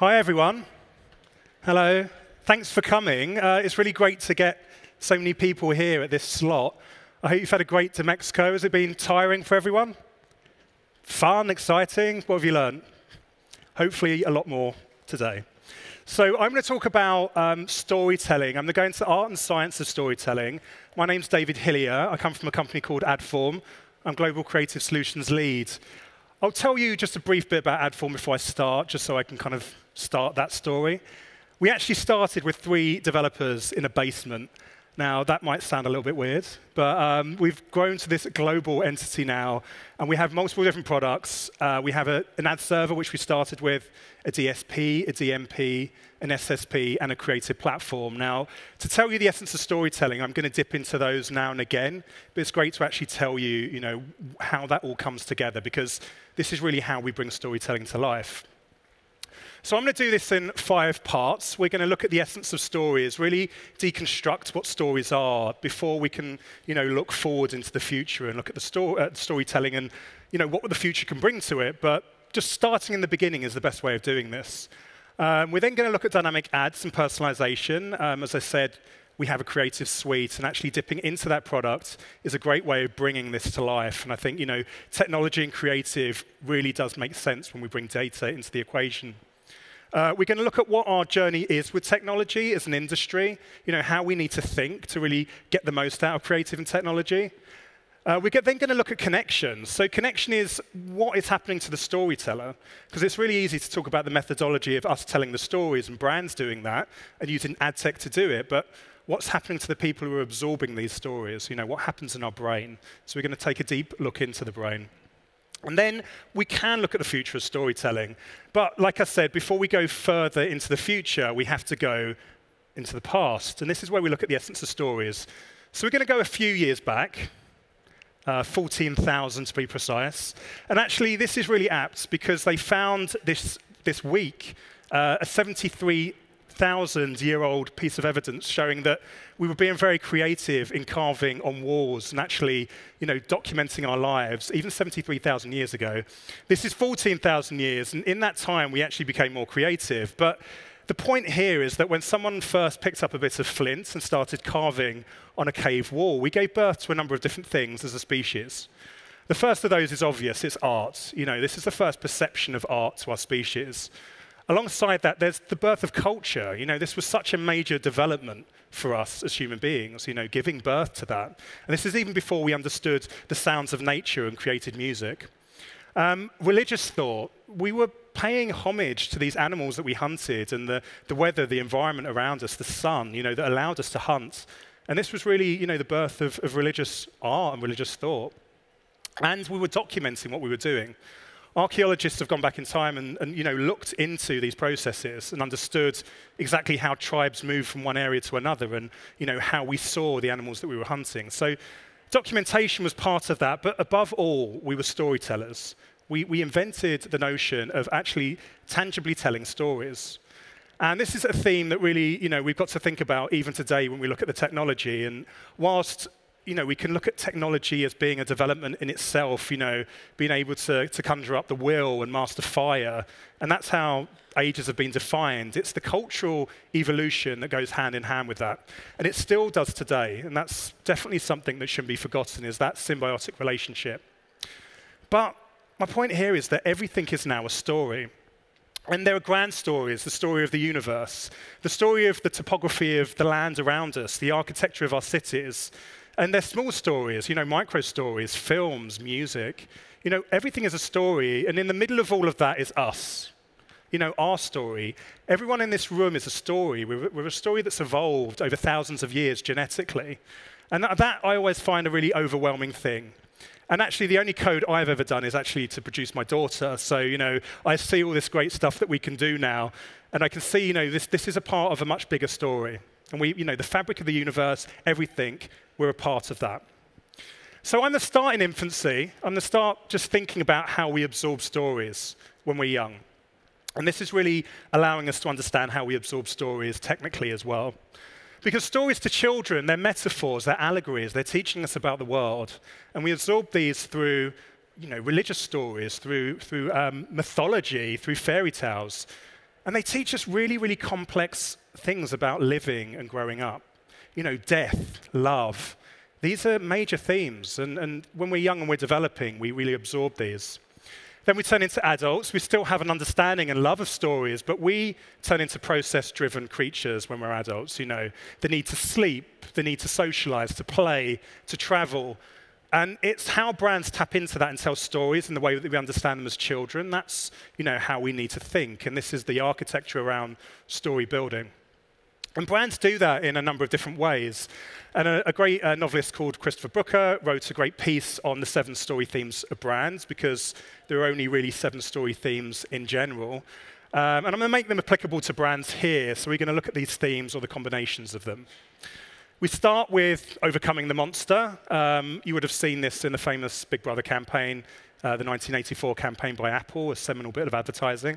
Hi, everyone. Hello. Thanks for coming. It's really great to get so many people here at this slot. I hope you've had a great DMEXCO. Has it been tiring for everyone? Fun, exciting? What have you learned? Hopefully a lot more today. So I'm going to talk about storytelling. I'm going to go into art and science of storytelling. My name's David Hillier. I come from a company called Adform. I'm Global Creative Solutions Lead. I'll tell you just a brief bit about Adform before I start, just so I can kind of start that story. We actually started with 3 developers in a basement. Now, that might sound a little bit weird, but we've grown to this global entity now, and we have multiple different products. We have an ad server, which we started with, a DSP, a DMP, an SSP, and a creative platform. Now, to tell you the essence of storytelling, I'm going to dip into those now and again, but it's great to actually tell you, how that all comes together, because this is really how we bring storytelling to life. So I'm going to do this in 5 parts. We're going to look at the essence of stories, really deconstruct what stories are before we can, look forward into the future and look at the storytelling and, what the future can bring to it. But just starting in the beginning is the best way of doing this. We're then going to look at dynamic ads and personalization. As I said, we have a creative suite, and actually dipping into that product is a great way of bringing this to life. And I think, technology and creative really does make sense when we bring data into the equation. We're going to look at what our journey is with technology as an industry, how we need to think to really get the most out of creative and technology. We're then going to look at connections. So connection is what is happening to the storyteller, because it's really easy to talk about the methodology of us telling the stories and brands doing that and using ad tech to do it, but what's happening to the people who are absorbing these stories? What happens in our brain? So we're going to take a deep look into the brain. And then we can look at the future of storytelling. But like I said, before we go further into the future, we have to go into the past. And this is where we look at the essence of stories. So we're going to go a few years back, 14,000 to be precise. And actually, this is really apt because they found this week a 73,000-year-old piece of evidence showing that we were being very creative in carving on walls and actually, documenting our lives, even 73,000 years ago. This is 14,000 years, and in that time, we actually became more creative. But the point here is that when someone first picked up a bit of flint and started carving on a cave wall, we gave birth to a number of different things as a species. The first of those is obvious. It's art. This is the first perception of art to our species. Alongside that, there's the birth of culture. This was such a major development for us as human beings, giving birth to that. And this is even before we understood the sounds of nature and created music. Religious thought. We were paying homage to these animals that we hunted and the weather, the environment around us, the sun, that allowed us to hunt. And this was really, the birth of religious art and religious thought. And we were documenting what we were doing. Archaeologists have gone back in time and looked into these processes and understood exactly how tribes moved from one area to another and, how we saw the animals that we were hunting. So documentation was part of that, but above all, we were storytellers. We invented the notion of actually tangibly telling stories. And this is a theme that really, we've got to think about even today when we look at the technology. And whilst we can look at technology as being a development in itself, being able to conjure up the will and master fire. And that's how ages have been defined. It's the cultural evolution that goes hand in hand with that. And it still does today. And that's definitely something that shouldn't be forgotten, is that symbiotic relationship. But my point here is that everything is now a story. And there are grand stories, the story of the universe, the story of the topography of the land around us, the architecture of our cities. And they're small stories, micro stories, films, music. Everything is a story, and in the middle of all of that is us. Our story. Everyone in this room is a story. We're a story that's evolved over thousands of years genetically. And that I always find a really overwhelming thing. And actually, the only code I've ever done is actually to produce my daughter. So, I see all this great stuff that we can do now, and I can see, this is a part of a much bigger story. And the fabric of the universe, everything, we're a part of that. So I'm going to start in infancy. I'm going to start just thinking about how we absorb stories when we're young. And this is really allowing us to understand how we absorb stories technically as well. Because stories to children, they're metaphors, they're allegories, they're teaching us about the world. And we absorb these through religious stories, through mythology, through fairy tales. And they teach us really, really complex things about living and growing up. Death, love. These are major themes. And when we're young and we're developing, we really absorb these. Then we turn into adults. We still have an understanding and love of stories, but we turn into process-driven creatures when we're adults. The need to sleep, the need to socialize, to play, to travel. And it's how brands tap into that and tell stories in the way that we understand them as children. That's how we need to think. And this is the architecture around story building. And brands do that in a number of different ways. And a great novelist called Christopher Brooker wrote a great piece on the 7 story themes of brands, because there are only really 7 story themes in general. And I'm going to make them applicable to brands here. So we're going to look at these themes or the combinations of them. We start with overcoming the monster. You would have seen this in the famous Big Brother campaign, the 1984 campaign by Apple, a seminal bit of advertising.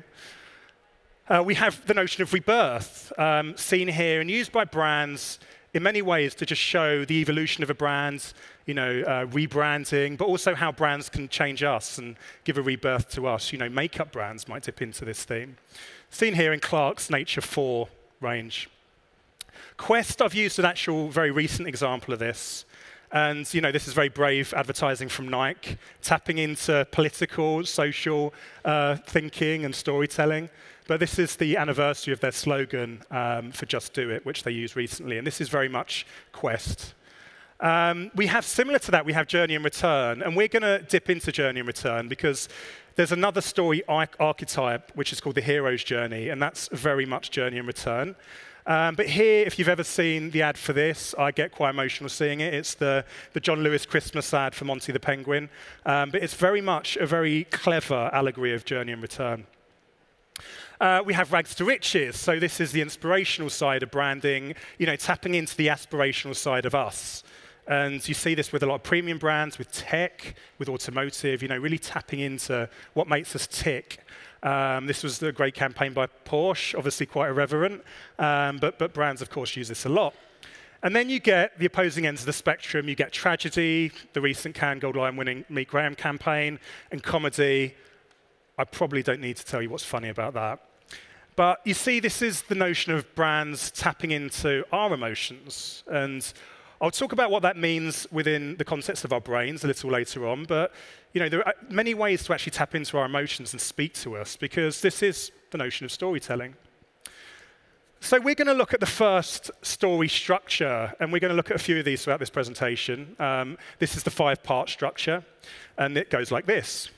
We have the notion of rebirth, seen here and used by brands in many ways to just show the evolution of a brand, rebranding, but also how brands can change us and give a rebirth to us. Makeup brands might dip into this theme. Seen here in Clark's Nature 4 range. Quest, I've used an actual very recent example of this. And this is very brave advertising from Nike, tapping into political, social thinking and storytelling. But this is the anniversary of their slogan for Just Do It, which they used recently. And this is very much Quest. We have, similar to that, we have Journey and Return. And we're going to dip into Journey and Return because there's another story archetype, which is called the hero's journey. And that's very much Journey and Return. But here, if you've ever seen the ad for this, I get quite emotional seeing it. It's the John Lewis Christmas ad for Monty the Penguin. But it's very much a very clever allegory of Journey and Return. We have rags to riches. So this is the inspirational side of branding, tapping into the aspirational side of us. And you see this with a lot of premium brands, with tech, with automotive, really tapping into what makes us tick. This was a great campaign by Porsche, obviously quite irreverent, but brands, of course, use this a lot. And then you get the opposing ends of the spectrum. You get tragedy, the recent Cannes Gold Lion winning Meet Graham campaign, and comedy. I probably don't need to tell you what's funny about that. But you see, this is the notion of brands tapping into our emotions. And I'll talk about what that means within the context of our brains a little later on. But there are many ways to actually tap into our emotions and speak to us, because this is the notion of storytelling. So we're going to look at the first story structure, and we're going to look at a few of these throughout this presentation. This is the 5-part structure, and it goes like this.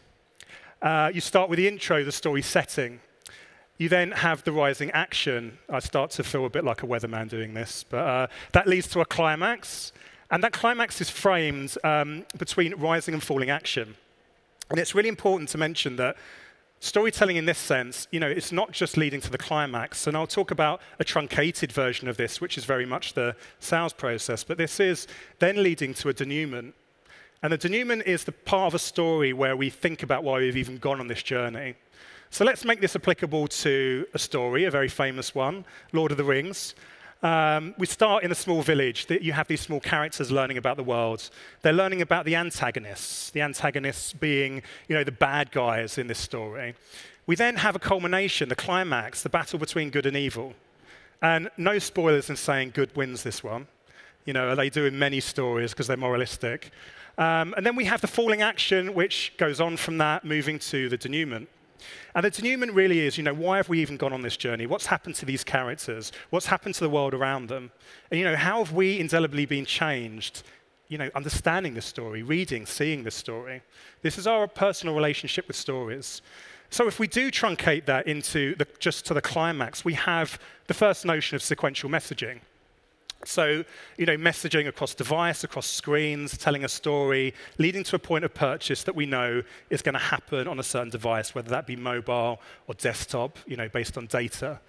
You start with the intro, the story setting. You then have the rising action. I start to feel a bit like a weatherman doing this, but that leads to a climax. And that climax is framed between rising and falling action. And it's really important to mention that storytelling in this sense, it's not just leading to the climax. And I'll talk about a truncated version of this, which is very much the sales process. But this is then leading to a denouement. And the denouement is the part of a story where we think about why we've even gone on this journey. So let's make this applicable to a story, a very famous one, Lord of the Rings. We start in a small village. You have these small characters learning about the world. They're learning about the antagonists being the bad guys in this story. We then have a culmination, the climax, the battle between good and evil. And no spoilers in saying good wins this one. They do in many stories because they're moralistic. And then we have the falling action, which goes on from that, moving to the denouement. And the denouement really is, why have we even gone on this journey? What's happened to these characters? What's happened to the world around them? And, how have we indelibly been changed, understanding the story, reading, seeing the story? This is our personal relationship with stories. So if we do truncate that into just to the climax, we have the first notion of sequential messaging. So, messaging across device, across screens, telling a story, leading to a point of purchase that we know is going to happen on a certain device, whether that be mobile or desktop, based on data.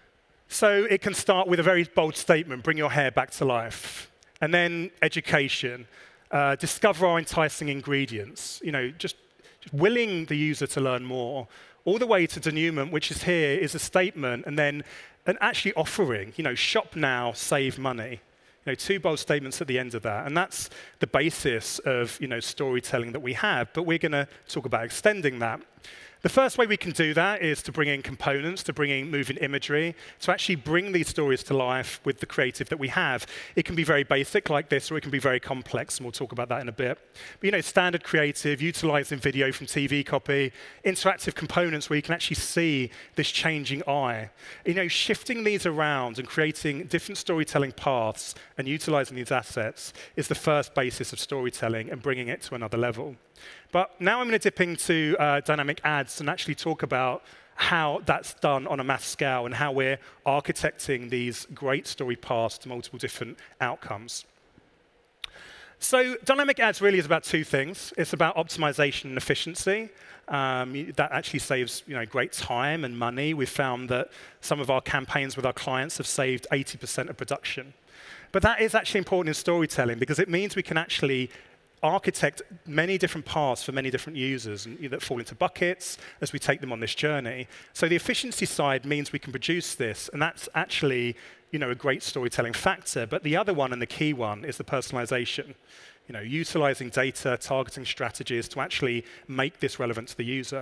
So it can start with a very bold statement, bring your hair back to life. And then education, discover our enticing ingredients, just willing the user to learn more, all the way to denouement, which is here, is a statement, and then an actually offering, shop now, save money. 2 bold statements at the end of that. And that's the basis of, storytelling that we have. But we're going to talk about extending that. The first way we can do that is to bring in components, to bring in moving imagery, to actually bring these stories to life with the creative that we have. It can be very basic like this, or it can be very complex, and we'll talk about that in a bit. But standard creative, utilizing video from TV copy, interactive components where you can actually see this changing eye. Shifting these around and creating different storytelling paths and utilizing these assets is the first basis of storytelling and bringing it to another level. But now I'm going to dip into dynamic ads and actually talk about how that's done on a mass scale and how we're architecting these great story paths to multiple different outcomes. So dynamic ads really is about two things. It's about optimization and efficiency. That actually saves great time and money. We've found that some of our campaigns with our clients have saved 80% of production. But that is actually important in storytelling because it means we can actually architect many different paths for many different users that fall into buckets as we take them on this journey. So the efficiency side means we can produce this, and that's actually a great storytelling factor. But the other one and the key one is the personalization. Utilizing data, targeting strategies to actually make this relevant to the user.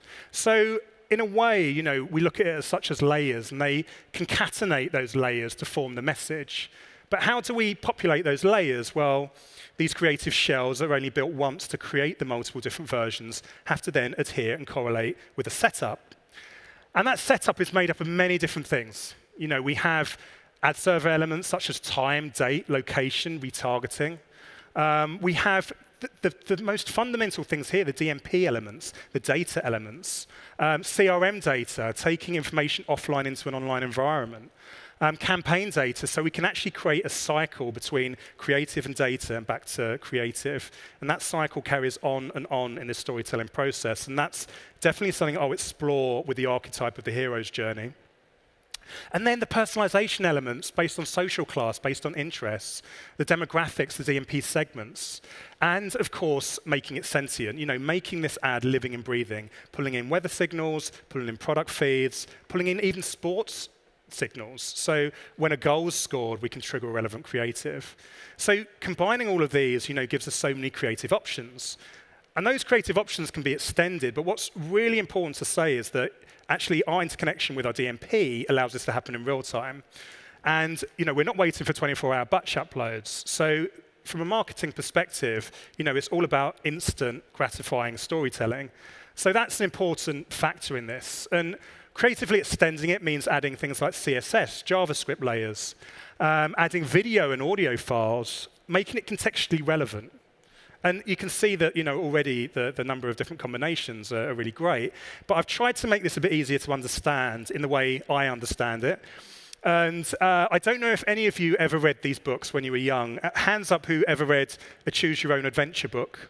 So in a way, we look at it as such as layers, and they concatenate those layers to form the message. But how do we populate those layers? Well, these creative shells that are only built once to create the multiple different versions have to then adhere and correlate with a setup. And that setup is made up of many different things. We have ad server elements such as time, date, location, retargeting. We have the most fundamental things here, the DMP elements, the data elements, CRM data, taking information offline into an online environment. Campaign data, so we can actually create a cycle between creative and data and back to creative. And that cycle carries on and on in this storytelling process. And that's definitely something I'll explore with the archetype of the hero's journey. And then the personalization elements based on social class, based on interests, the demographics, the DMP segments, and of course, making it sentient, making this ad living and breathing, pulling in weather signals, pulling in product feeds, pulling in even sports signals. So when a goal is scored, we can trigger a relevant creative. So combining all of these, gives us so many creative options. And those creative options can be extended, but what's really important to say is that actually our interconnection with our DMP allows this to happen in real time. And we're not waiting for 24-hour batch uploads. So from a marketing perspective, it's all about instant, gratifying storytelling. So that's an important factor in this. And creatively extending it means adding things like CSS, JavaScript layers, adding video and audio files, making it contextually relevant. And you can see that already the number of different combinations are really great. But I've tried to make this a bit easier to understand in the way I understand it. And I don't know if any of you ever read these books when you were young. Hands up who ever read a Choose Your Own Adventure book.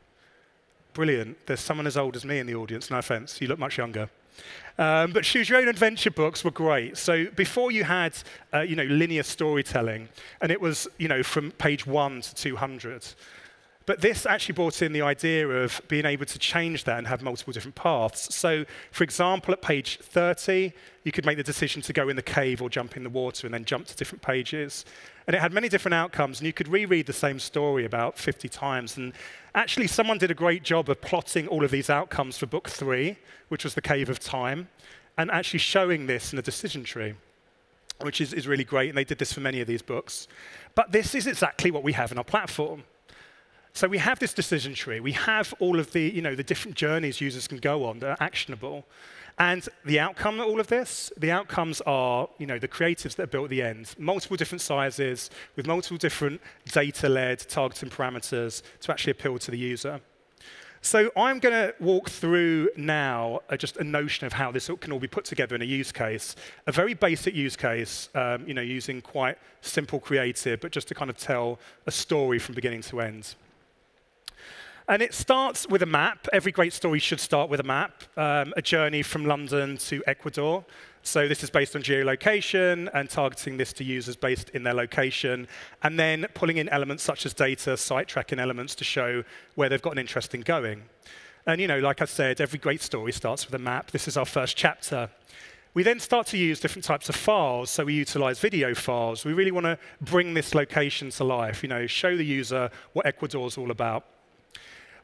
Brilliant. There's someone as old as me in the audience. No offense. You look much younger. But Choose Your Own Adventure books were great. So before you had, linear storytelling, and it was, from page 1 to 200. But this actually brought in the idea of being able to change that and have multiple different paths. So, for example, at page 30, you could make the decision to go in the cave or jump in the water and then jump to different pages. And it had many different outcomes, and you could reread the same story about 50 times. And actually, someone did a great job of plotting all of these outcomes for book 3, which was the Cave of Time, and actually showing this in a decision tree, which is really great. And they did this for many of these books. But this is exactly what we have in our platform. So we have this decision tree. We have all of the, the different journeys users can go on that are actionable. And the outcome of all of this, the outcomes are, the creatives that are built at the end. Multiple different sizes with multiple different data-led targeting parameters to actually appeal to the user. So I'm going to walk through now just a notion of how this can all be put together in a use case. A very basic use case, using quite simple creative, but just to kind of tell a story from beginning to end. And it starts with a map. Every great story should start with a map, a journey from London to Ecuador. So this is based on geolocation and targeting this to users based in their location, and then pulling in elements such as data, site tracking elements to show where they've got an interest in going. And like I said, every great story starts with a map. This is our first chapter. We then start to use different types of files. So we utilize video files. We really want to bring this location to life, show the user what Ecuador is all about.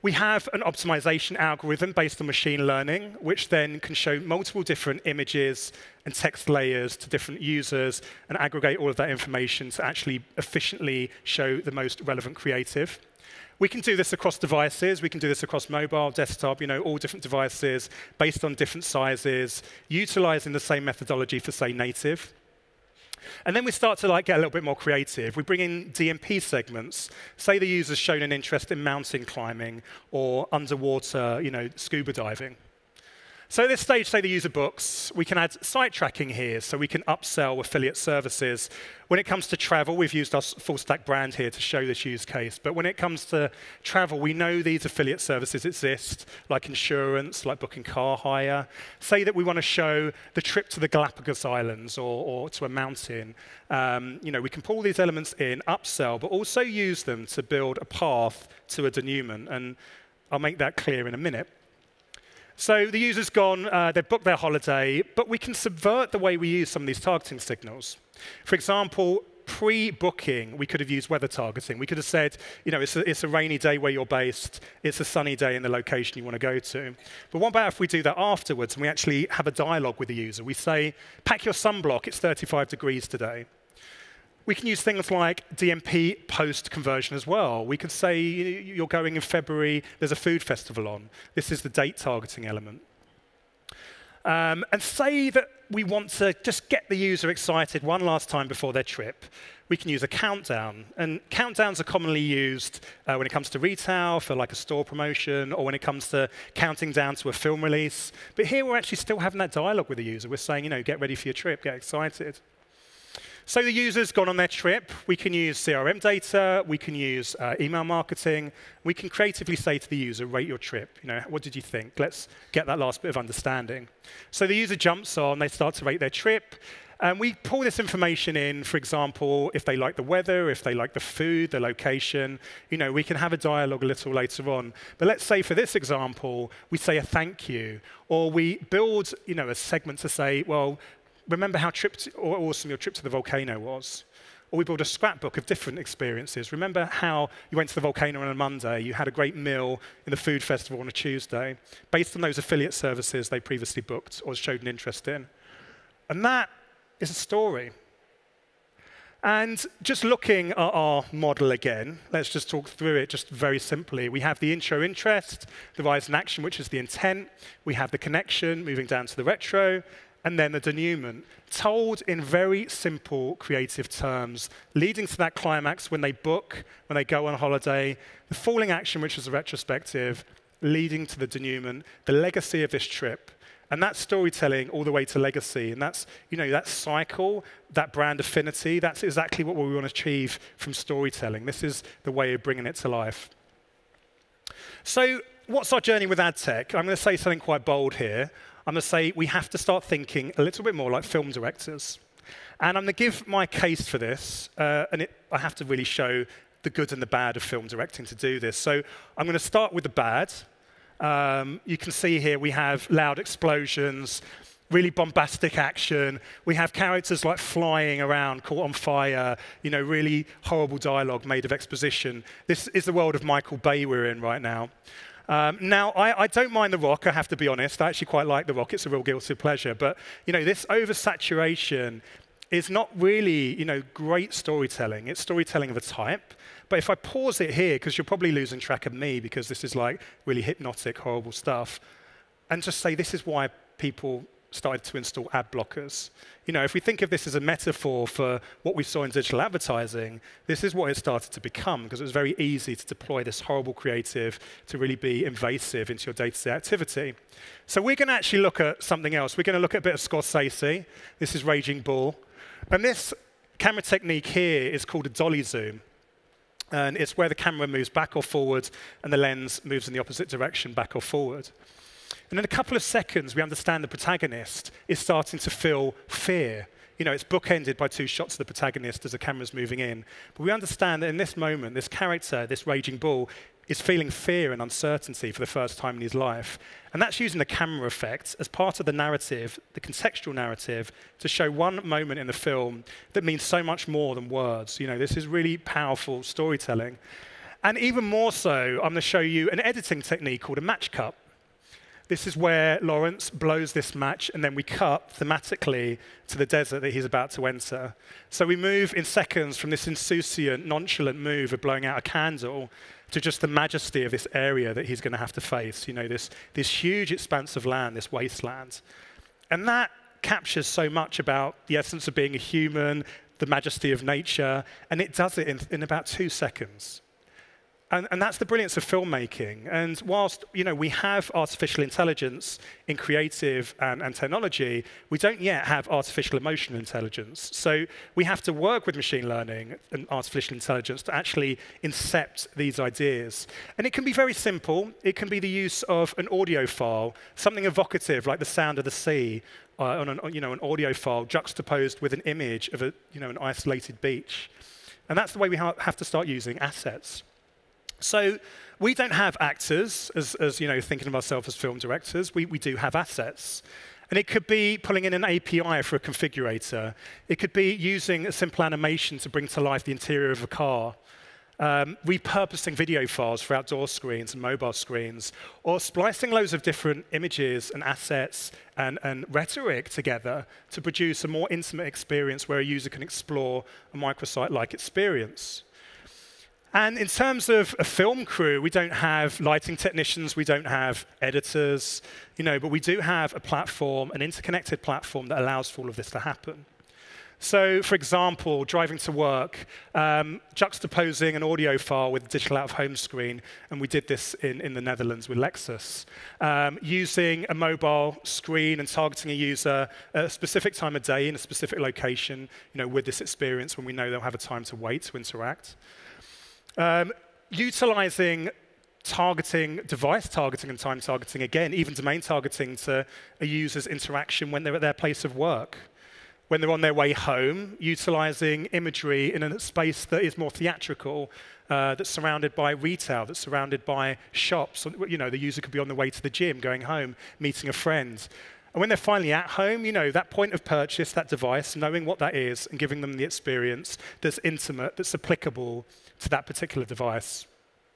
We have an optimization algorithm based on machine learning, which then can show multiple different images and text layers to different users and aggregate all of that information to actually efficiently show the most relevant creative. We can do this across devices. We can do this across mobile, desktop, all different devices based on different sizes, utilizing the same methodology for, say, native. And then we start to get a little bit more creative. We bring in DMP segments. Say the user's shown an interest in mountain climbing or underwater, scuba diving. So at this stage, say the user books, we can add site tracking here, so we can upsell affiliate services. When it comes to travel, we've used our full stack brand here to show this use case. But when it comes to travel, we know these affiliate services exist, like insurance, like booking car hire. Say that we want to show the trip to the Galapagos Islands or to a mountain. We can pull these elements in, upsell, but also use them to build a path to a denouement. And I'll make that clear in a minute. So the user's gone, they've booked their holiday, but we can subvert the way we use some of these targeting signals. For example, pre-booking, we could have used weather targeting. We could have said, it's a rainy day where you're based, it's a sunny day in the location you want to go to. But what about if we do that afterwards and we actually have a dialogue with the user? We say, pack your sunblock, it's 35 degrees today. We can use things like DMP post-conversion as well. We could say you're going in February, there's a food festival on. This is the date targeting element. And say that we want to just get the user excited one last time before their trip. We can use a countdown. And countdowns are commonly used when it comes to retail, for like a store promotion, or when it comes to counting down to a film release. But here we're actually still having that dialogue with the user. We're saying, get ready for your trip, get excited. So the user's gone on their trip. We can use CRM data. We can use email marketing. We can creatively say to the user, rate your trip. What did you think? Let's get that last bit of understanding. So the user jumps on. They start to rate their trip. And we pull this information in, for example, if they like the weather, if they like the food, the location. We can have a dialogue a little later on. But let's say for this example, we say a thank you. Or we build a segment to say, well, remember how awesome your trip to the volcano was. Or we build a scrapbook of different experiences. Remember how you went to the volcano on a Monday, you had a great meal in the food festival on a Tuesday, based on those affiliate services they previously booked or showed an interest in. And that is a story. And just looking at our model again, let's just talk through it just very simply. We have the intro interest, the rise in action, which is the intent. We have the connection, moving down to the retro, and then the denouement, told in very simple, creative terms, leading to that climax when they book, when they go on holiday, the falling action, which is a retrospective, leading to the denouement, the legacy of this trip. And that's storytelling all the way to legacy. And that's, that cycle, that brand affinity, that's exactly what we want to achieve from storytelling. This is the way of bringing it to life. So what's our journey with ad tech? I'm going to say something quite bold here. I'm going to say we have to start thinking a little bit more like film directors. And I'm going to give my case for this. I have to really show the good and the bad of film directing to do this. So I'm going to start with the bad. You can see here we have loud explosions, really bombastic action. We have characters like flying around, caught on fire, really horrible dialogue made of exposition. This is the world of Michael Bay we're in right now. Now, I don't mind The Rock, I have to be honest. I actually quite like The Rock. It's a real guilty pleasure. But, this oversaturation is not really, great storytelling. It's storytelling of a type. But if I pause it here, because you're probably losing track of me, because this is like really hypnotic, horrible stuff, and just say this is why people started to install ad blockers. If we think of this as a metaphor for what we saw in digital advertising, this is what it started to become, because it was very easy to deploy this horrible creative to really be invasive into your day-to-day activity. So we're going to actually look at something else. We're going to look at a bit of Scorsese. This is Raging Bull. And this camera technique here is called a dolly zoom. And it's where the camera moves back or forward, and the lens moves in the opposite direction, back or forward. And in a couple of seconds, we understand the protagonist is starting to feel fear. It's bookended by two shots of the protagonist as the camera's moving in. But we understand that in this moment, this character, this Raging Bull, is feeling fear and uncertainty for the first time in his life. And that's using the camera effect as part of the narrative, the contextual narrative, to show one moment in the film that means so much more than words. This is really powerful storytelling. And even more so, I'm going to show you an editing technique called a match cut. This is where Lawrence blows this match, and then we cut thematically to the desert that he's about to enter. So we move in seconds from this insouciant, nonchalant move of blowing out a candle to just the majesty of this area that he's going to have to face, this huge expanse of land, this wasteland. And that captures so much about the essence of being a human, the majesty of nature, and it does it in about 2 seconds. And that's the brilliance of filmmaking. And whilst we have artificial intelligence in creative and technology, we don't yet have artificial emotional intelligence. So we have to work with machine learning and artificial intelligence to actually incept these ideas. And it can be very simple. It can be the use of an audio file, something evocative like the sound of the sea, on an audio file juxtaposed with an image of an isolated beach. And that's the way we have to start using assets. So we don't have actors, as thinking of ourselves as film directors. We do have assets. And it could be pulling in an API for a configurator. It could be using a simple animation to bring to life the interior of a car. Repurposing video files for outdoor screens and mobile screens, or splicing loads of different images and assets and rhetoric together to produce a more intimate experience where a user can explore a microsite-like experience. And in terms of a film crew, we don't have lighting technicians, we don't have editors, but we do have a platform, an interconnected platform that allows for all of this to happen. So, for example, driving to work, juxtaposing an audio file with a digital out-of-home screen, and we did this in the Netherlands with Lexus. Using a mobile screen and targeting a user at a specific time of day in a specific location, with this experience when we know they'll have a time to wait to interact. Utilizing device targeting and time targeting, again, even domain targeting to a user's interaction when they're at their place of work. When they're on their way home, utilizing imagery in a space that is more theatrical, that's surrounded by retail, that's surrounded by shops. The user could be on the way to the gym, going home, meeting a friend. And when they're finally at home, that point of purchase, that device, knowing what that is and giving them the experience that's intimate, that's applicable to that particular device.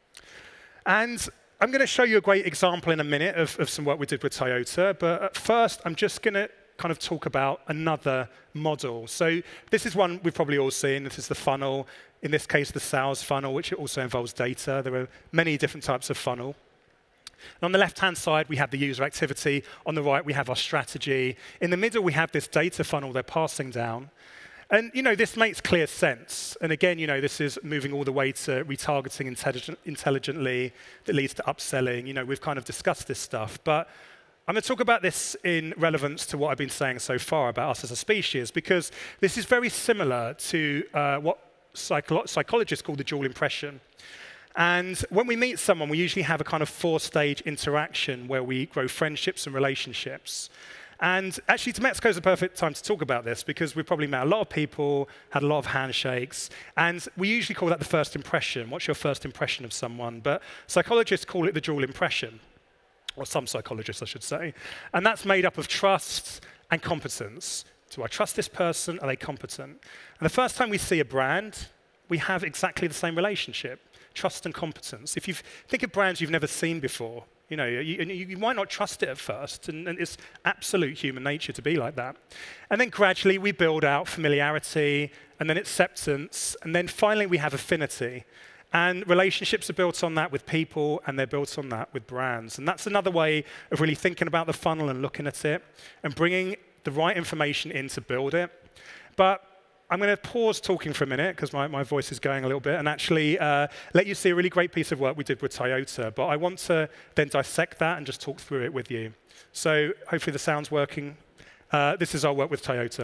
And I'm going to show you a great example in a minute of some work we did with Toyota. But at first, I'm just going to kind of talk about another model. So this is one we've probably all seen. This is the funnel. In this case, the sales funnel, which also involves data. There are many different types of funnel. And on the left-hand side, we have the user activity. On the right, we have our strategy. In the middle, we have this data funnel they're passing down. And this makes clear sense. And again, this is moving all the way to retargeting intelligently that leads to upselling. We've kind of discussed this stuff. But I'm going to talk about this in relevance to what I've been saying so far about us as a species, because this is very similar to what psychologists call the dual impression. And when we meet someone, we usually have a kind of 4-stage interaction where we grow friendships and relationships. And actually, DMEXCO is a perfect time to talk about this because we've probably met a lot of people, had a lot of handshakes, and we usually call that the first impression. What's your first impression of someone? But psychologists call it the dual impression, or some psychologists, I should say. And that's made up of trust and competence. Do I trust this person? Are they competent? And the first time we see a brand, we have exactly the same relationship, trust and competence. If you think of brands you've never seen before, you might not trust it at first, and it's absolute human nature to be like that. And then gradually we build out familiarity, and then acceptance, and then finally we have affinity. And relationships are built on that with people, and they're built on that with brands. And that's another way of really thinking about the funnel and looking at it, and bringing the right information in to build it. But I'm going to pause talking for a minute because my voice is going a little bit and actually let you see a really great piece of work we did with Toyota. But I want to then dissect that and just talk through it with you. So hopefully the sound's working. This is our work with Toyota.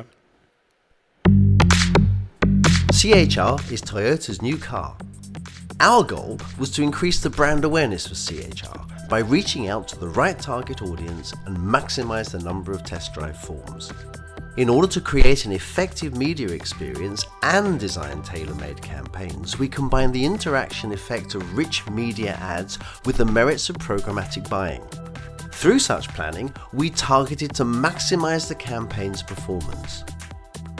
CHR is Toyota's new car. Our goal was to increase the brand awareness for CHR by reaching out to the right target audience and maximize the number of test drive forms. In order to create an effective media experience and design tailor-made campaigns, we combine the interaction effect of rich media ads with the merits of programmatic buying. Through such planning, we targeted to maximize the campaign's performance.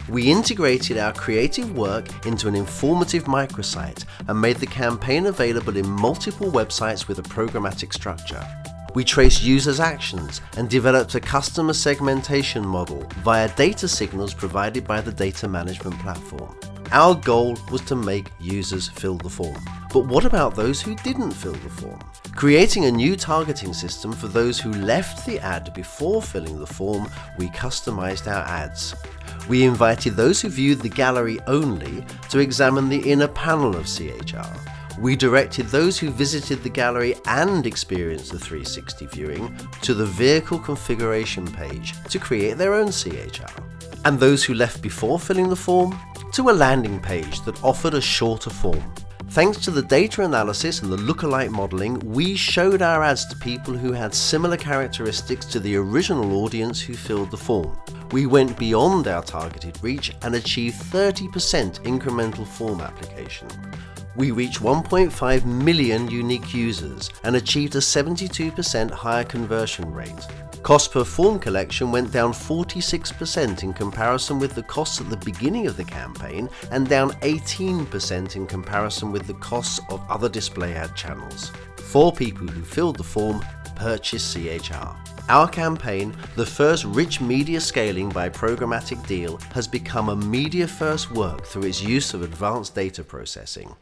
We integrated our creative work into an informative microsite and made the campaign available in multiple websites with a programmatic structure. We traced users' actions and developed a customer segmentation model via data signals provided by the data management platform. Our goal was to make users fill the form. But what about those who didn't fill the form? Creating a new targeting system for those who left the ad before filling the form, we customized our ads. We invited those who viewed the gallery only to examine the inner panel of CHR. We directed those who visited the gallery and experienced the 360 viewing to the vehicle configuration page to create their own CHR. And those who left before filling the form to a landing page that offered a shorter form. Thanks to the data analysis and the lookalike modeling, we showed our ads to people who had similar characteristics to the original audience who filled the form. We went beyond our targeted reach and achieved 30% incremental form application. We reached 1.5 million unique users and achieved a 72% higher conversion rate. Cost per form collection went down 46% in comparison with the costs at the beginning of the campaign and down 18% in comparison with the costs of other display ad channels. 4 people who filled the form purchased CHR. Our campaign, the first rich media scaling by programmatic deal, has become a media-first work through its use of advanced data processing.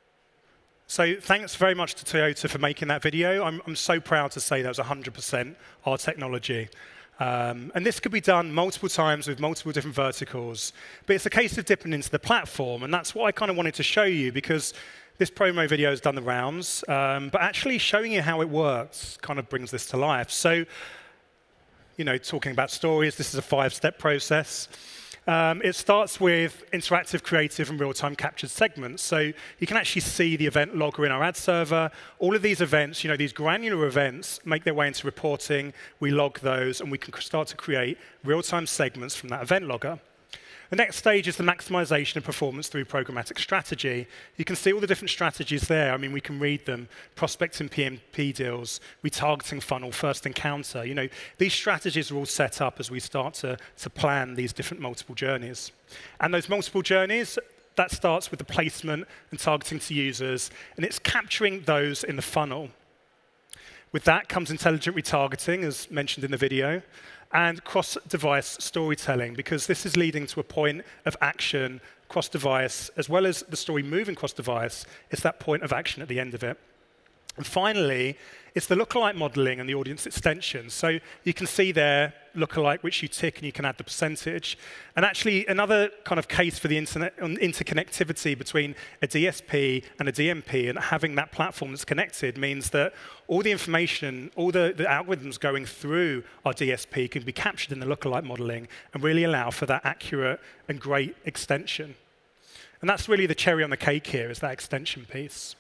So thanks very much to Toyota for making that video. I'm so proud to say that was 100% our technology. And this could be done multiple times with multiple different verticals. But it's a case of dipping into the platform. And that's what I kind of wanted to show you, because this promo video has done the rounds. But actually showing you how it works kind of brings this to life. So, talking about stories, this is a 5-step process. It starts with interactive, creative, and real-time captured segments. So you can actually see the event logger in our ad server. All of these events, these granular events, make their way into reporting. We log those, and we can start to create real-time segments from that event logger. The next stage is the maximization of performance through programmatic strategy. You can see all the different strategies there. I mean, we can read them: prospecting PMP deals, retargeting funnel, first encounter. These strategies are all set up as we start to plan these different multiple journeys. And those multiple journeys, that starts with the placement and targeting to users, and it's capturing those in the funnel. With that comes intelligent retargeting, as mentioned in the video, and cross-device storytelling, because this is leading to a point of action cross-device, as well as the story moving cross-device. It's that point of action at the end of it. And finally, it's the lookalike modeling and the audience extension. So you can see there lookalike, which you tick, and you can add the percentage. And actually, another kind of case for the interconnectivity between a DSP and a DMP, and having that platform that's connected, means that all the information, all the algorithms going through our DSP can be captured in the lookalike modeling and really allow for that accurate and great extension. And that's really the cherry on the cake here, is that extension piece.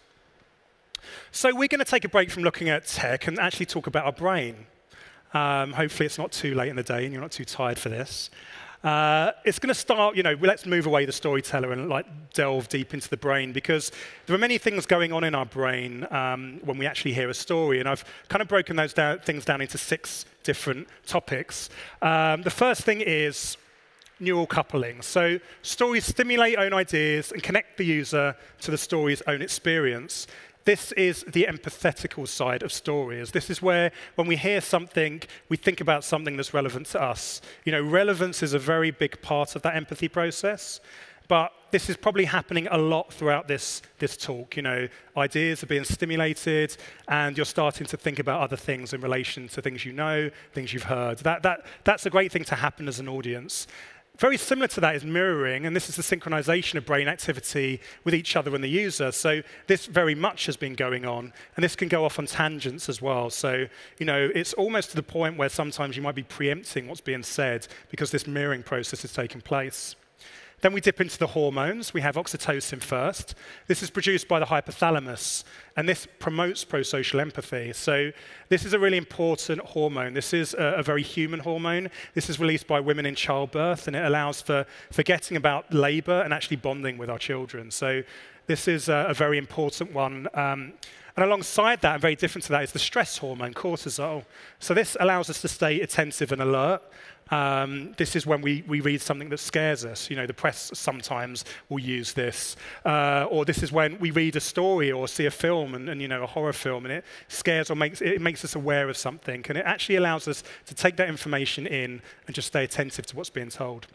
So we're going to take a break from looking at tech and actually talk about our brain. Hopefully it's not too late in the day and you're not too tired for this. It's going to start, let's move away the storyteller and delve deep into the brain, because there are many things going on in our brain when we actually hear a story. And I've kind of broken those things down into 6 different topics. The first thing is neural coupling. So stories stimulate own ideas and connect the user to the story's own experience. This is the empathetical side of stories. This is where, when we hear something, we think about something that's relevant to us. Relevance is a very big part of that empathy process. But this is probably happening a lot throughout this talk. Ideas are being stimulated, and you're starting to think about other things in relation to things things you've heard. That's a great thing to happen as an audience. Very similar to that is mirroring, and this is the synchronization of brain activity with each other and the user. So this very much has been going on, and this can go off on tangents as well. So, it's almost to the point where sometimes you might be preempting what's being said because this mirroring process is taking place. Then we dip into the hormones. We have oxytocin first. This is produced by the hypothalamus, and this promotes prosocial empathy. So this is a really important hormone. This is a very human hormone. This is released by women in childbirth, and it allows for forgetting about labor and actually bonding with our children. So this is a very important one. And alongside that, and very different to that, is the stress hormone, cortisol. So this allows us to stay attentive and alert. This is when we read something that scares us. You know, the press sometimes will use this. Or this is when we read a story or see a film, and you know, a horror film, and it scares or makes us aware of something. And it actually allows us to take that information in and just stay attentive to what's being told.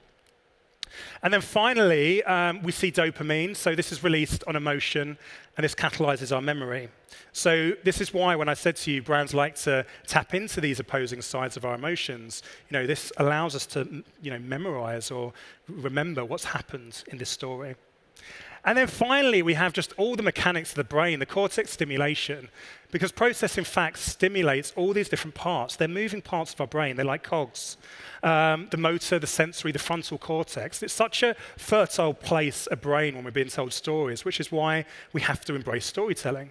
And then finally, we see dopamine. So this is released on emotion, and this catalyzes our memory. So this is why when I said to you, brands like to tap into these opposing sides of our emotions. You know, this allows us to, you know, memorize or remember what's happened in this story. And then finally, we have just all the mechanics of the brain, the cortex stimulation, because processing facts stimulates all these different parts. They're moving parts of our brain. They're like cogs. The motor, the sensory, the frontal cortex. It's such a fertile place, a brain, when we're being told stories, which is why we have to embrace storytelling.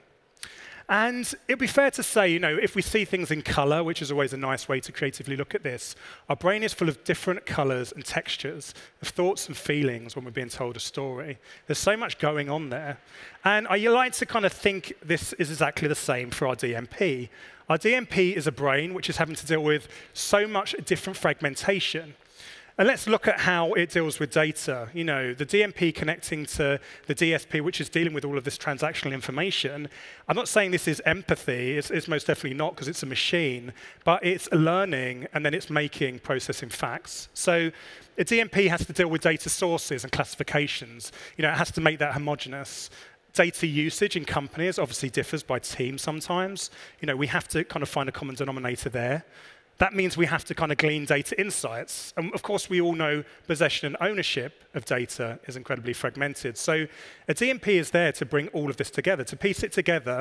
And it'd be fair to say, you know, if we see things in color, which is always a nice way to creatively look at this, our brain is full of different colors and textures of thoughts and feelings when we're being told a story. There's so much going on there. And I like to kind of think this is exactly the same for our DMP. Our DMP is a brain which is having to deal with so much different fragmentation. And let's look at how it deals with data. You know, the DMP connecting to the DSP, which is dealing with all of this transactional information. I'm not saying this is empathy. It's most definitely not, because it's a machine. But it's learning, and then it's processing facts. So a DMP has to deal with data sources and classifications. You know, it has to make that homogeneous. Data usage in companies obviously differs by team sometimes. You know, we have to kind of find a common denominator there. That means we have to kind of glean data insights. And of course, we all know possession and ownership of data is incredibly fragmented. So a DMP is there to bring all of this together, to piece it together,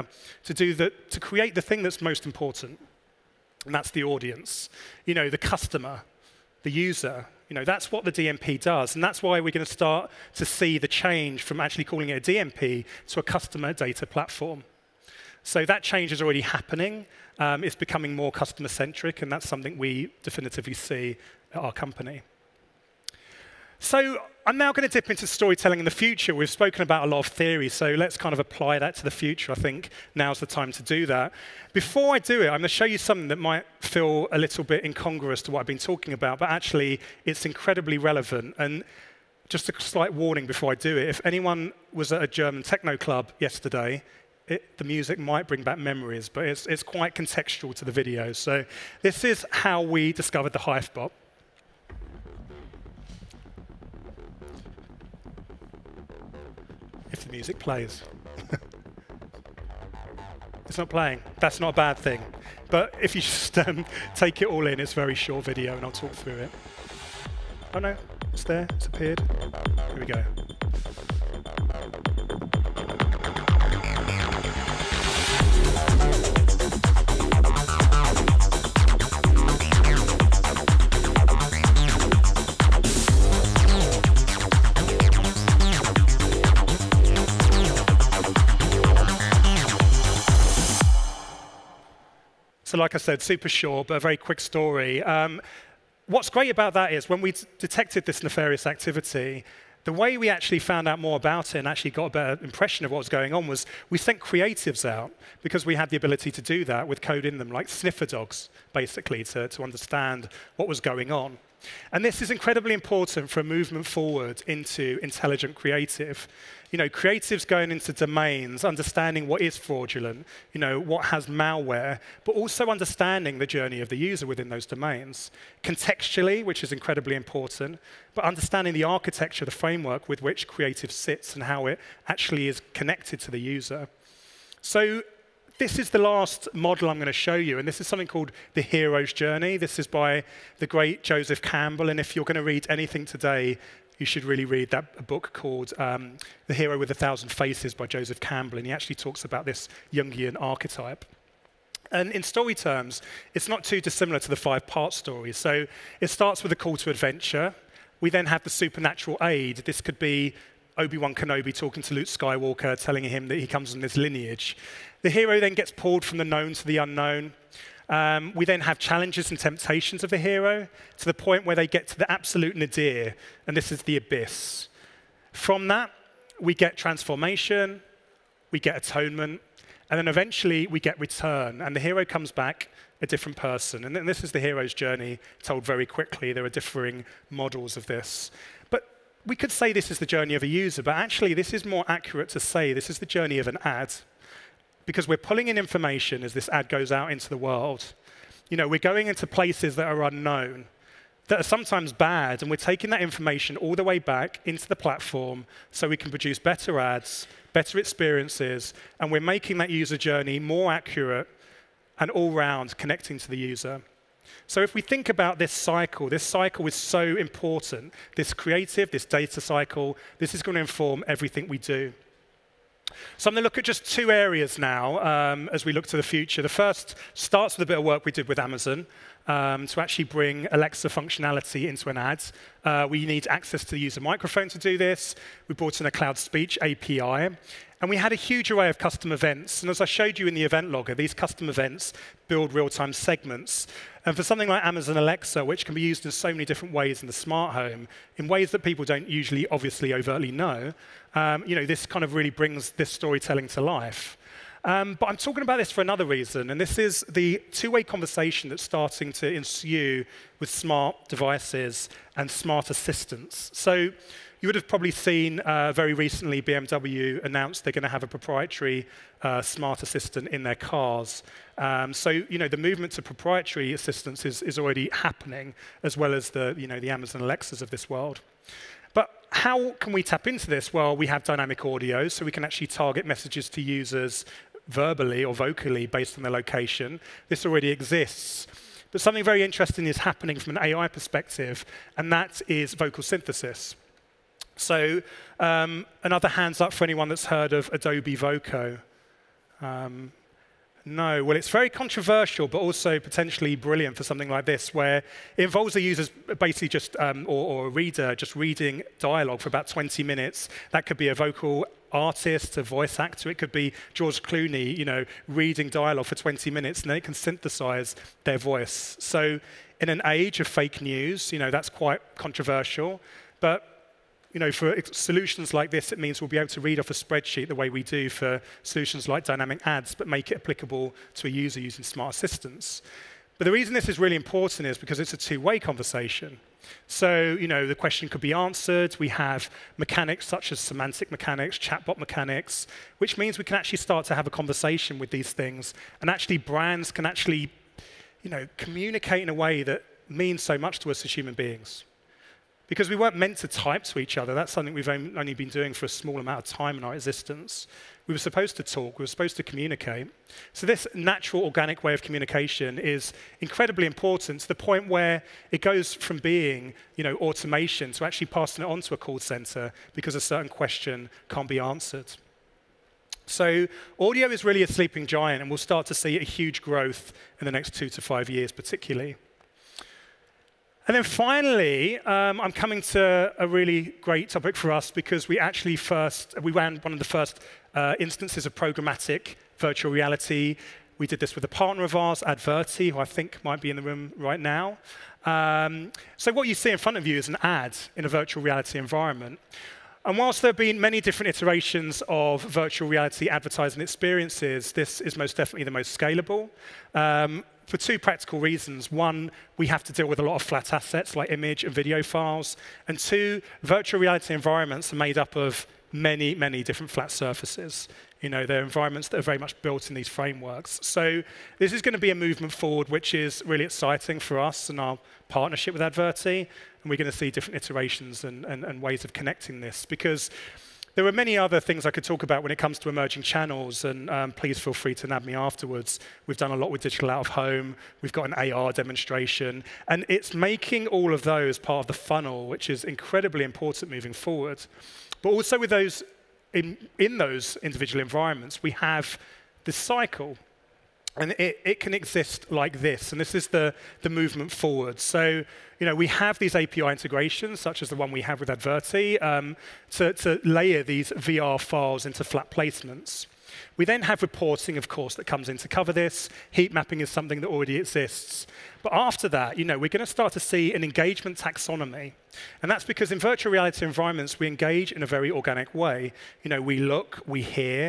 to create the thing that's most important. And that's the audience. You know, the customer, the user. You know, that's what the DMP does. And that's why we're going to start to see the change from actually calling it a DMP to a customer data platform. So that change is already happening. It's becoming more customer-centric, and that's something we definitively see at our company. So I'm now going to dip into storytelling in the future. We've spoken about a lot of theory, so let's kind of apply that to the future. I think now's the time to do that. Before I do it, I'm going to show you something that might feel a little bit incongruous to what I've been talking about, but actually it's incredibly relevant. And just a slight warning before I do it, if anyone was at a German techno club yesterday, the music might bring back memories, but it's quite contextual to the video. So this is how we discovered the Hivebot. If the music plays. It's not playing. That's not a bad thing. But if you just take it all in, it's a very short video, and I'll talk through it. Oh no, it's there. It's appeared. Here we go. So like I said, super short, but a very quick story. What's great about that is when we detected this nefarious activity, the way we actually found out more about it and actually got a better impression of what was going on was we sent creatives out, because we had the ability to do that with code in them, like sniffer dogs, basically, to understand what was going on. And this is incredibly important for a movement forward into intelligent creative. You know, creatives going into domains, understanding what is fraudulent, you know, what has malware, but also understanding the journey of the user within those domains. Contextually, which is incredibly important, but understanding the architecture, the framework with which creative sits and how it actually is connected to the user. So this is the last model I'm going to show you, and this is something called the hero's journey. This is by the great Joseph Campbell, and if you're going to read anything today, you should really read that book called The Hero with 1,000 Faces by Joseph Campbell, and he actually talks about this Jungian archetype. And in story terms, it's not too dissimilar to the 5-part story. So it starts with a call to adventure. We then have the supernatural aid. This could be Obi-Wan Kenobi talking to Luke Skywalker, telling him that he comes from this lineage. The hero then gets pulled from the known to the unknown. We then have challenges and temptations of the hero to the point where they get to the absolute nadir, and this is the abyss. From that, we get transformation, we get atonement, and then eventually we get return, and the hero comes back a different person. And then this is the hero's journey told very quickly. There are differing models of this. But we could say this is the journey of a user, but actually this is more accurate to say this is the journey of an ad, because we're pulling in information as this ad goes out into the world. We're going into places that are unknown, that are sometimes bad, and we're taking that information all the way back into the platform so we can produce better ads, better experiences, and we're making that user journey more accurate and all-round connecting to the user. So if we think about this cycle is so important. This creative, this data cycle, this is going to inform everything we do. So I'm going to look at just two areas now as we look to the future. The first starts with a bit of work we did with Amazon to actually bring Alexa functionality into an ad. We need access to the user microphone to do this. We brought in a cloud speech API. And we had a huge array of custom events. And as I showed you in the event logger, these custom events build real-time segments. And for something like Amazon Alexa, which can be used in so many different ways in the smart home, in ways that people don't usually obviously overtly know, this kind of really brings this storytelling to life. But I'm talking about this for another reason, and this is the two-way conversation that's starting to ensue with smart devices and smart assistants. So you would have probably seen very recently BMW announced they're going to have a proprietary smart assistant in their cars. So the movement to proprietary assistants is already happening, as well as the Amazon Alexas of this world. But how can we tap into this? Well, we have dynamic audio, so we can actually target messages to users verbally or vocally based on their location. This already exists. But something very interesting is happening from an AI perspective, and that is vocal synthesis. So another hands up for anyone that's heard of Adobe Voco. No, well, it's very controversial, but also potentially brilliant for something like this, where it involves the users basically just, or a reader, just reading dialogue for about 20 minutes. That could be a vocal artist, a voice actor. It could be George Clooney, reading dialogue for 20 minutes, and then it can synthesize their voice. So in an age of fake news, that's quite controversial. But for solutions like this, it means we'll be able to read off a spreadsheet the way we do for solutions like dynamic ads, but make it applicable to a user using smart assistants. But the reason this is really important is because it's a two-way conversation. So, the question could be answered. We have mechanics such as semantic mechanics, chatbot mechanics, which means we can actually start to have a conversation with these things. And actually, brands can actually, communicate in a way that means so much to us as human beings. Because we weren't meant to type to each other. That's something we've only been doing for a small amount of time in our existence. We were supposed to talk. We were supposed to communicate. So this natural, organic way of communication is incredibly important to the point where it goes from being automation to actually passing it on to a call center because a certain question can't be answered. So audio is really a sleeping giant, and we'll start to see a huge growth in the next 2 to 5 years particularly. And then finally, I'm coming to a really great topic for us because we ran one of the first instances of programmatic virtual reality. We did this with a partner of ours, Adverti, who I think might be in the room right now. So what you see in front of you is an ad in a virtual reality environment. And whilst there have been many different iterations of virtual reality advertising experiences, this is most definitely the most scalable. For two practical reasons. One, we have to deal with a lot of flat assets like image and video files. And two, virtual reality environments are made up of many, many different flat surfaces. They're environments that are very much built in these frameworks. So this is going to be a movement forward which is really exciting for us and our partnership with Adverti. And we're going to see different iterations and ways of connecting this. Because there are many other things I could talk about when it comes to emerging channels, and please feel free to nab me afterwards. We've done a lot with digital out of home. We've got an AR demonstration. And it's making all of those part of the funnel, which is incredibly important moving forward. But also with those, in those individual environments, we have this cycle. And it can exist like this, and this is the movement forward. So, we have these API integrations, such as the one we have with Adverti, to layer these VR files into flat placements. We then have reporting, of course, that comes in to cover this. Heat mapping is something that already exists. But after that, we're going to start to see an engagement taxonomy. And that's because in virtual reality environments, we engage in a very organic way. We look, we hear,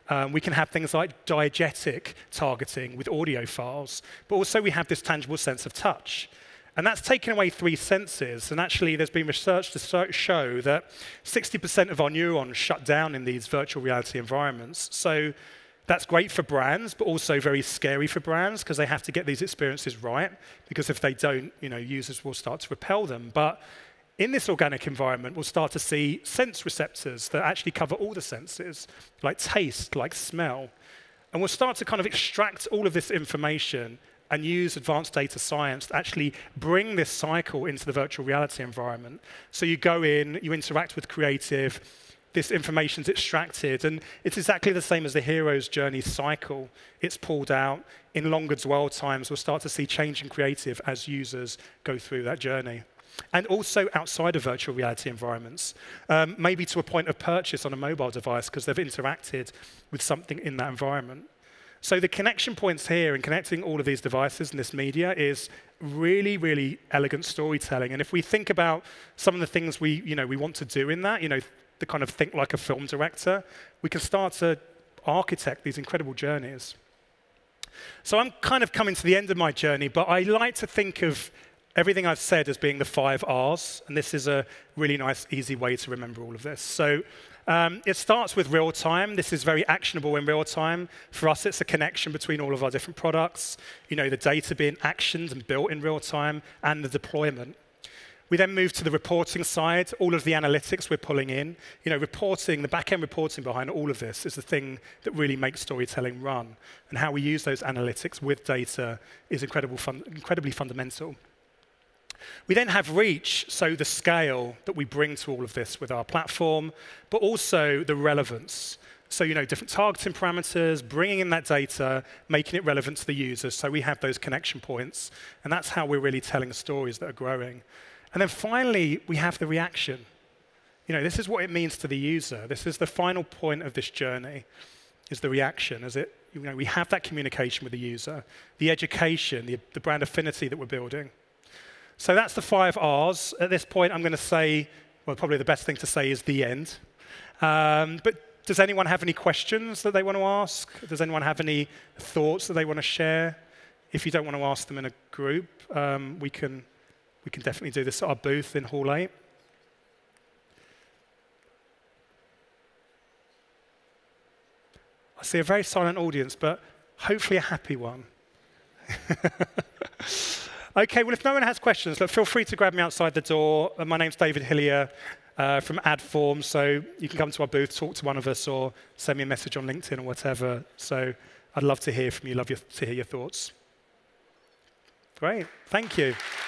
We can have things like diegetic targeting with audio files, but also we have this tangible sense of touch. And that's taken away 3 senses. And actually, there's been research to show that 60% of our neurons shut down in these virtual reality environments. So that's great for brands, but also very scary for brands because they have to get these experiences right. Because if they don't, users will start to repel them. But in this organic environment, we'll start to see sense receptors that actually cover all the senses, like taste, like smell. And we'll start to kind of extract all of this information and use advanced data science to actually bring this cycle into the virtual reality environment. So you go in, you interact with creative, this information's extracted, and it's exactly the same as the hero's journey cycle. It's pulled out. In longer dwell times, we'll start to see change in creative as users go through that journey. And also outside of virtual reality environments, maybe to a point of purchase on a mobile device because they've interacted with something in that environment. So the connection points here in connecting all of these devices and this media is really, really elegant storytelling. And if we think about some of the things we want to do in that, to kind of think like a film director, we can start to architect these incredible journeys. So I'm kind of coming to the end of my journey, but I like to think of everything I've said as being the 5 R's, and this is a really nice, easy way to remember all of this. So it starts with real time. This is very actionable in real time. For us, it's a connection between all of our different products, the data being actioned and built in real time, and the deployment. We then move to the reporting side, all of the analytics we're pulling in. Reporting, the back-end reporting behind all of this is the thing that really makes storytelling run. And how we use those analytics with data is incredibly fundamental. We then have reach, so the scale that we bring to all of this with our platform, but also the relevance. So, different targeting parameters, bringing in that data, making it relevant to the users. So we have those connection points. And that's how we're really telling stories that are growing. And then finally, we have the reaction. This is what it means to the user. This is the final point of this journey, is the reaction. We have that communication with the user, the education, the brand affinity that we're building. So that's the 5 R's. At this point, I'm going to say, well, probably the best thing to say is the end. But does anyone have any questions that they want to ask? Does anyone have any thoughts that they want to share? If you don't want to ask them in a group, we can definitely do this at our booth in Hall 8. I see a very silent audience, but hopefully a happy one. OK, well, if no one has questions, feel free to grab me outside the door. My name's David Hillier from Adform, so you can come to our booth, talk to one of us, or send me a message on LinkedIn or whatever. So I'd love to hear from you, to hear your thoughts. Great, thank you.